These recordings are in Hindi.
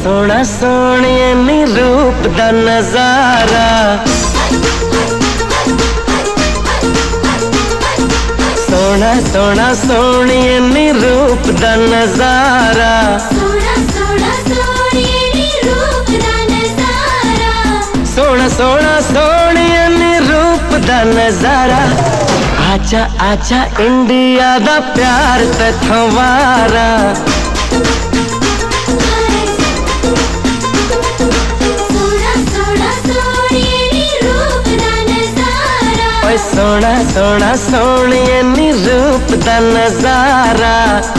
सोना सोनिए नी रूप दा नजारा, सोना सोना सोनिए नी रूप दा नजारा, सोना सोना सोनिए नी रूप दा नजारा, सोना सोना सोनिए नी रूप दा नजारा। आजा आजा इंडिया दा प्यार ते थवारा, सोना सोना सोनिए नी रूप दा नजारा।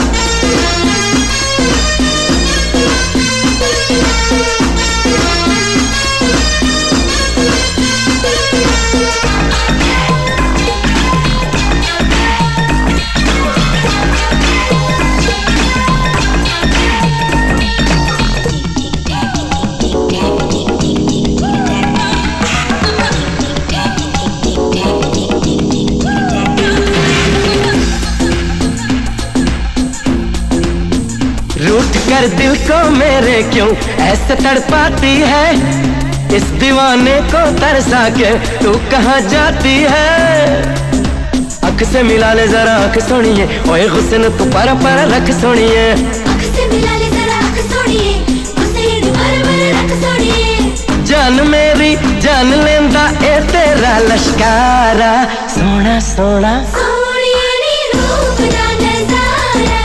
रूठ कर दिल को मेरे क्यों ऐसे तड़पाती है, इस दीवाने को तरसा के तू कहाँ जाती है। अख से मिला ले जरा अख सुनिए, ओए हुस्न तू पर रख सुनिए, अख से मिला ले जरा अख सुनिए, हुस्न पर रख सुनिए। जान मेरी जान लेंदा ए तेरा लश्कारा, सोना सोना सोनिए नी रूप दा नजारा,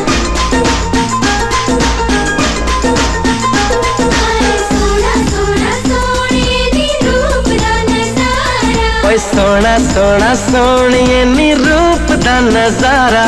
सोना सोना सोनिए नी रूप दा नजारा।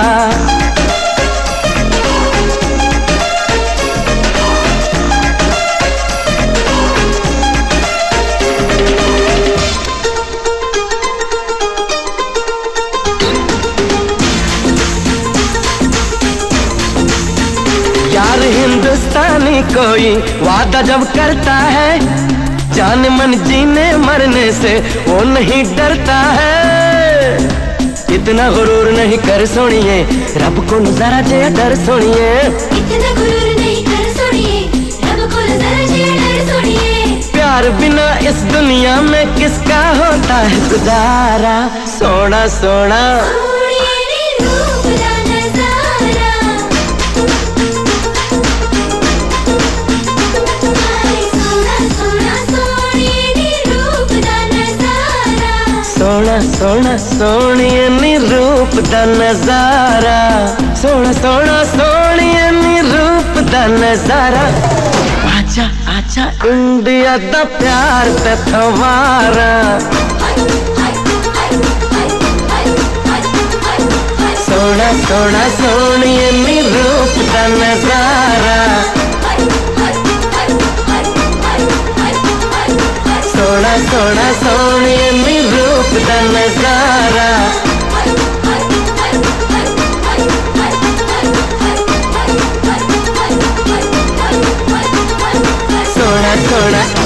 यार हिंदुस्तानी कोई वादा जब करता है, जान मन जीने मरने से वो नहीं डरता है। इतना गुरूर नहीं कर सुनिए, रब को नजारा जे डर सुनिए, इतना गुरूर नहीं कर सुनिए, रब को नजारा जे डर सुनिए। प्यार बिना इस दुनिया में किसका होता है गुजारा, सोना सोना सोनिए नी रूप दा नजारा, सोना सोना सोनिए नी रूप दा नजारा, सोना सोना सोनिए नी रूप दा नजारा। आजा आजा इंडिया दा प्यार ते थवारा, सोना सोना सोनिए नी रूप दा नजारा, सोना सोना सोनिए नी रूप दा नजारा। सोना सोना